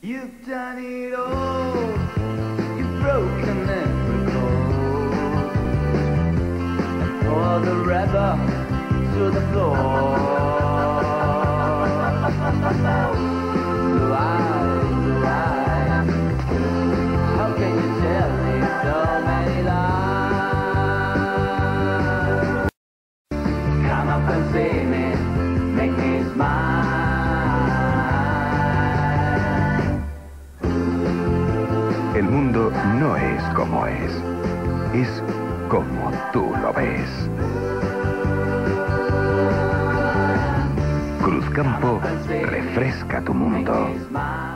You've done it all. You've broken every code. And pour the rubber to the floor. Blue eyes, blue eyes. How can you tell me so many lies? Come up and see me, make me smile. El mundo no es como es como tú lo ves. Cruzcampo refresca tu mundo.